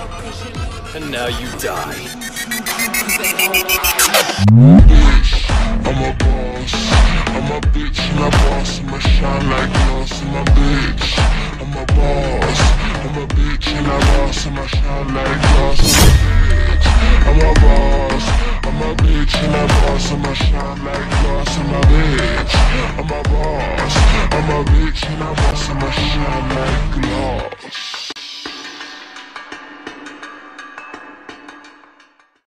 And now you die. I'm a boss, I'm a bitch and a boss, I'ma shine like glass, I'm a bitch. I'm a boss, I'm a bitch and a boss, I'ma shine like glass, I'm a boss, I'm a bitch and a boss, I'ma shine like glass, I'm a bitch. I'm a boss, I'm a bitch and a boss, I'ma shine like glass.